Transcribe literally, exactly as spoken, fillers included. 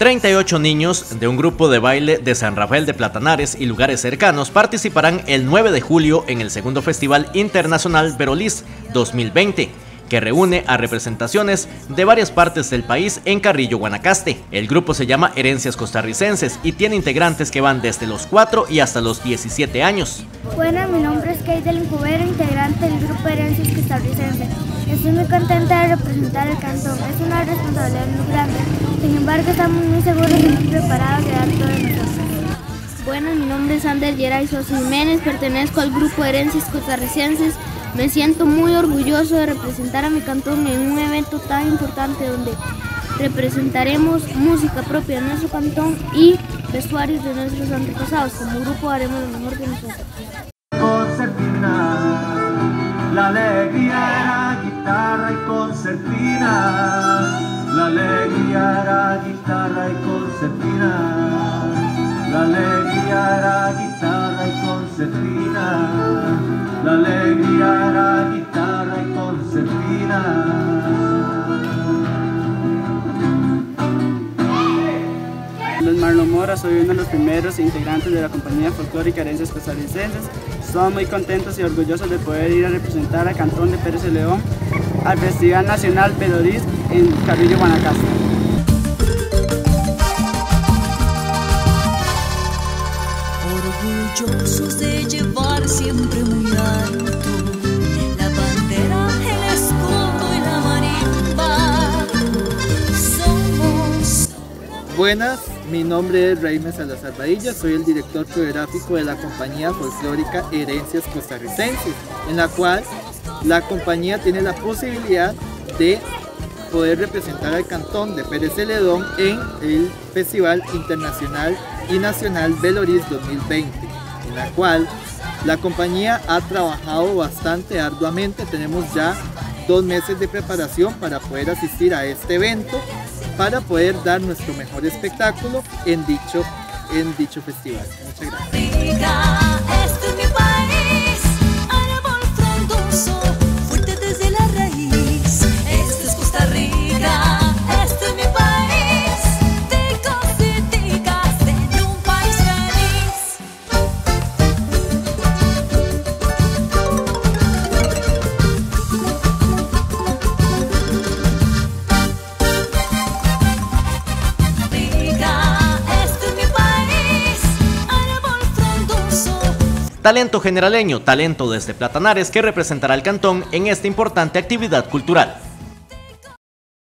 treinta y ocho niños de un grupo de baile de San Rafael de Platanares y lugares cercanos participarán el nueve de julio en el segundo Festival Internacional Veroliz dos mil veinte, que reúne a representaciones de varias partes del país en Carrillo, Guanacaste. El grupo se llama Herencias Costarricenses y tiene integrantes que van desde los cuatro y hasta los diecisiete años. Bueno, mi nombre es Keidel Cubero, integrante del grupo Herencias Costarricenses. Estoy muy contenta de representar el cantón. Es una responsabilidad muy grande. Sin embargo, estamos muy seguros y muy preparados de dar todo de nosotros. Bueno, mi nombre es Ander Yeray Sosa Jiménez, pertenezco al grupo Herencias Costarricenses. Me siento muy orgulloso de representar a mi cantón en un evento tan importante donde representaremos música propia de nuestro cantón y vestuarios de nuestros antepasados. Como grupo haremos lo mejor de nosotros. La alegría era guitarra y concertina, la alegría era guitarra y concertina, la alegría era guitarra y concertina, la alegría era guitarra y concertina. Soy Marlon Mora, soy uno de los primeros integrantes de la compañía folclórica Herencias Costarricenses. Estamos muy contentos y orgullosos de poder ir a representar al cantón de Pérez Celedón al Festival Nacional Veroliz en Carrillo, Guanacaste. Orgullosos de llevar siempre muy alto la bandera, el escudo y la marimba. Somos... Buenas, mi nombre es Raime Salazar Badilla, soy el director coreográfico de la compañía folclórica Herencias Costarricenses, en la cual la compañía tiene la posibilidad de poder representar al cantón de Pérez Celedón en el Festival Internacional y Nacional Veroliz dos mil veinte, en la cual la compañía ha trabajado bastante arduamente. Tenemos ya dos meses de preparación para poder asistir a este evento, para poder dar nuestro mejor espectáculo en dicho, en dicho festival. Muchas gracias. Talento generaleño, talento desde Platanares que representará al cantón en esta importante actividad cultural.